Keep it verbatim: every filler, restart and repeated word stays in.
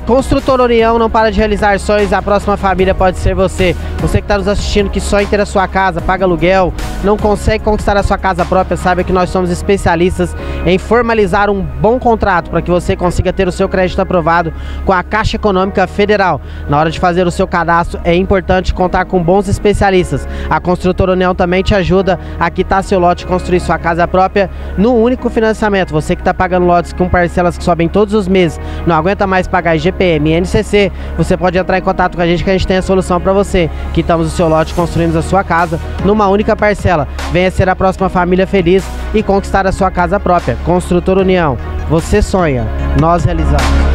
Construtora União não para de realizar sonhos, a próxima família pode ser você. Você que está nos assistindo, que sonha em ter a sua casa, paga aluguel, não consegue conquistar a sua casa própria, saiba que nós somos especialistas em formalizar um bom contrato para que você consiga ter o seu crédito aprovado com a Caixa Econômica Federal. Na hora de fazer o seu cadastro é importante contar com bons especialistas. A Construtora União também te ajuda a quitar seu lote e construir sua casa própria no único financiamento. Você que está pagando lotes com parcelas que sobem todos os meses, não aguenta mais pagar I G P M e I N C C, você pode entrar em contato com a gente que a gente tem a solução para você. Quitamos o seu lote e construímos a sua casa numa única parcela. Venha ser a próxima família feliz e conquistar a sua casa própria. Construtora União, você sonha, nós realizamos.